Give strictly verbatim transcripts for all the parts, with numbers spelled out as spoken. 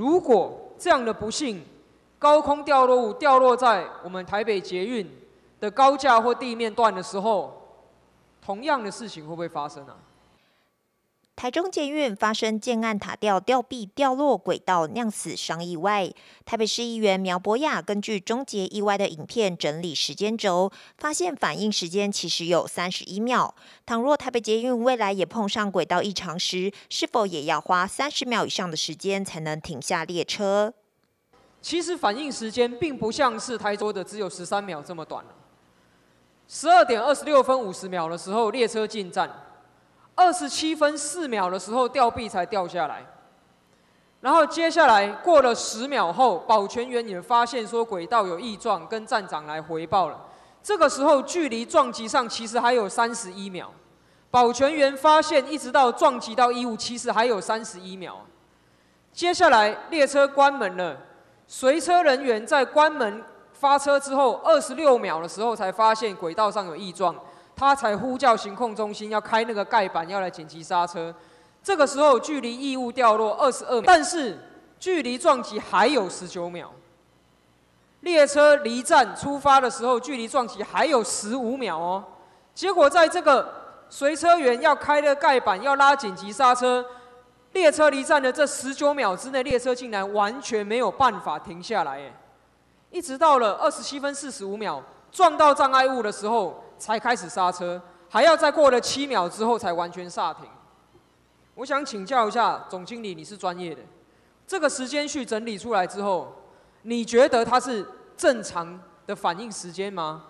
如果这样的不幸，高空掉落物掉落在我们台北捷运的高架或地面段的时候，同样的事情会不会发生啊？ 台中捷运发生建案塔吊吊臂掉落轨道酿死伤意外，台北市议员苗博雅根据终结意外的影片整理时间轴，发现反应时间其实有三十一秒。倘若台北捷运未来也碰上轨道异常时，是否也要花三十秒以上的时间才能停下列车？ 其实反应时间并不像是台中的只有十三秒这么短了。十二点二十六分五十秒的时候，列车进站。二十七分四秒的时候，吊臂才掉下来。然后接下来过了十秒后，保全员也发现说轨道有异状，跟站长来回报了。这个时候距离撞击上其实还有三十一秒。保全员发现一直到撞击到衣物，其实还有三十一秒。接下来列车关门了，随车人员在关门发车之后二十六秒的时候才发现轨道上有异状。他才呼叫行控中心要开那个盖板，要来紧急刹车。这个时候距离异物掉落二十二秒，但是距离撞击还有十九秒。列车离站出发的时候，距离撞击还有十五秒哦。结果在这个随车员要开的盖板，要拉紧急刹车，列车离站的这十九秒之内，列车竟然完全没有办法停下来，哎，一直到了二十七分四十五秒撞到障碍物的时候。才开始刹车，还要再过了七秒之后才完全刹停。我想请教一下总经理，你是专业的，这个时间序整理出来之后，你觉得它是正常的反应时间吗？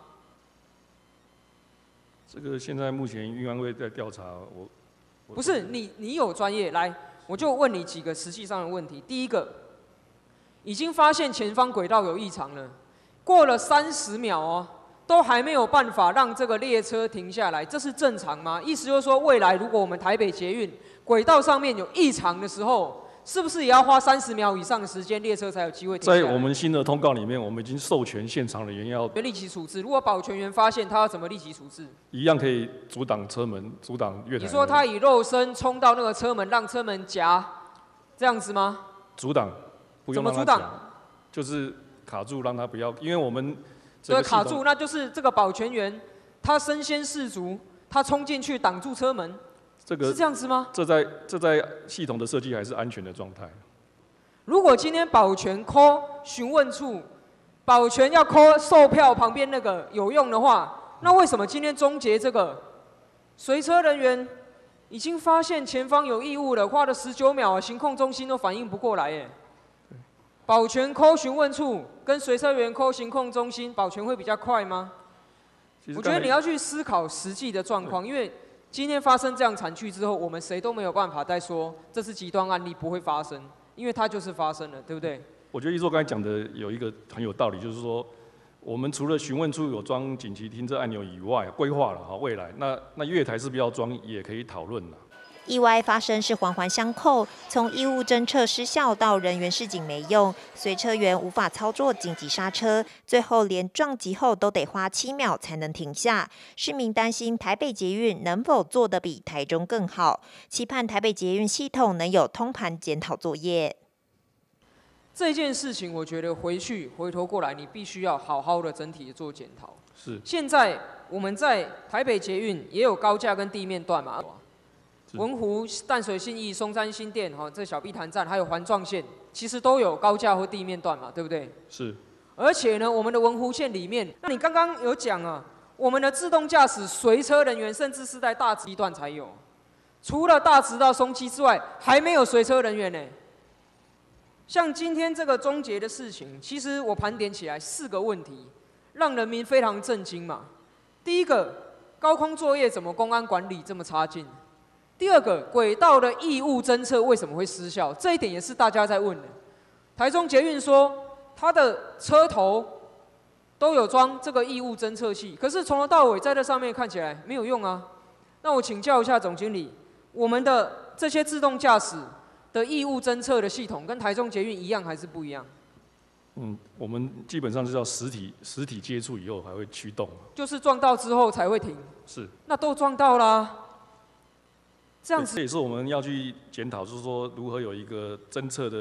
这个现在目前运安会在调查，我, 我不是你，你有专业，来，我就问你几个实际上的问题。第一个，已经发现前方轨道有异常了，过了三十秒哦。都还没有办法让这个列车停下来，这是正常吗？意思就是说，未来如果我们台北捷运轨道上面有异常的时候，是不是也要花三十秒以上的时间，列车才有机会停下来？ 在我们新的通告里面，我们已经授权现场人员要立即处置。如果保全员发现，他要怎么立即处置？ 一样可以阻挡车门，阻挡月台。 你说他以肉身冲到那个车门，让车门夹，这样子吗？ 阻挡，不用怎么阻挡？ 就是卡住，让他不要，因为我们。 这个卡住，那就是这个保全员，他身先士卒，他冲进去挡住车门， 这个是这样子吗？ 这在这在系统的设计还是安全的状态。 如果今天保全 call 询问处，保全要 call 售票旁边那个有用的话，那为什么今天终结这个随车人员已经发现前方有异物了，花了十九秒，行控中心都反应不过来耶？保全 call 询问处跟随车员 call 行控中心，保全会比较快吗？我觉得你要去思考实际的状况，因为今天发生这样惨剧之后，我们谁都没有办法再说这是极端案例不会发生，因为它就是发生了，对不对？ 我觉得一硕刚才讲的有一个很有道理，就是说，我们除了询问处有装紧急停车按钮以外，规划了哈未来，那那月台是不是要装，也可以讨论了。 意外发生是环环相扣，从异物侦测失效到人员示警没用，随车员无法操作紧急刹车，最后连撞击后都得花七秒才能停下。市民担心台北捷运能否做得比台中更好，期盼台北捷运系统能有通盘检讨作业。 这件事情，我觉得回去回头过来，你必须要好好的整体的做检讨。 是。 现在我们在台北捷运也有高架跟地面段嘛。文湖、淡水信义、松山新店，哈，这小碧潭站还有环状线，其实都有高架或地面段嘛，对不对？ 是。 而且呢，我们的文湖线里面，那你刚刚有讲啊，我们的自动驾驶随车人员，甚至是在大直段才有，除了大直到松七之外，还没有随车人员呢。像今天这个终结的事情，其实我盘点起来四个问题，让人民非常震惊嘛。第一个，高空作业怎么公安管理这么差劲？第二个，轨道的异物侦测为什么会失效？这一点也是大家在问的。台中捷运说，它的车头都有装这个异物侦测器，可是从头到尾在这上面看起来没有用啊。那我请教一下总经理，我们的这些自动驾驶的异物侦测的系统跟台中捷运一样还是不一样？ 嗯，我们基本上是要实体实体接触以后才会驱动， 就是撞到之后才会停。 是。 那都撞到啦。这样子， 这也是我们要去检讨，就是说如何有一个侦测的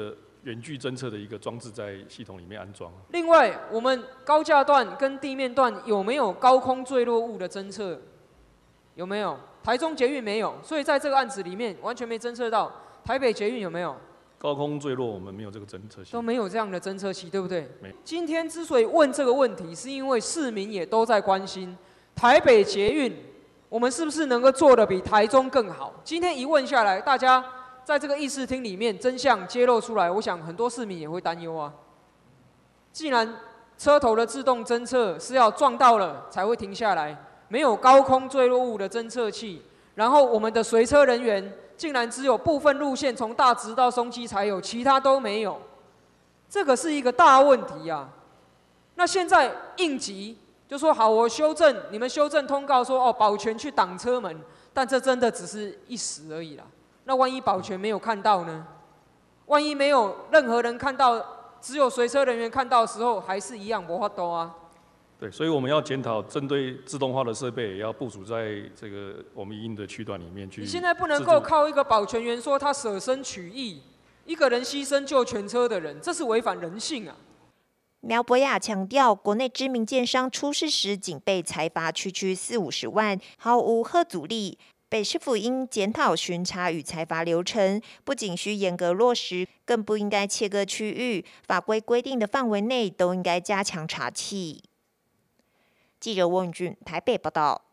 远距侦测的一个装置在系统里面安装。 另外，我们高架段跟地面段有没有高空坠落物的侦测？有没有？台中捷运没有，所以在这个案子里面完全没侦测到。台北捷运有没有？ 高空坠落我们没有这个侦测器， 都没有这样的侦测器，对不对？ 没。今天之所以问这个问题，是因为市民也都在关心台北捷运，我们是不是能够做得比台中更好？今天一问下来，大家在这个议事厅里面真相揭露出来，我想很多市民也会担忧啊。既然车头的自动侦测是要撞到了才会停下来，没有高空坠落物的侦测器，然后我们的随车人员竟然只有部分路线从大直到松基才有，其他都没有，这个是一个大问题啊。那现在应急就说好，我修正，你们修正通告说哦，保全去挡车门，但这真的只是一时而已啦。那万一保全没有看到呢？万一没有任何人看到，只有随车人员看到的时候，还是一样没法度啊。 对，所以我们要检讨，针对自动化的设备，也要部署在这个我们一定的区段里面去。 你现在不能够靠一个保全员说他舍身取义，一个人牺牲救全车的人，这是违反人性啊。 苗博雅强调，国内知名建商出事时仅被裁罚区区四五十万，毫无吓阻力。北市府应检讨巡查与裁罚流程，不仅需严格落实，更不应该切割区域，法规规定的范围内都应该加强查缉。记者翁允俊台北报道。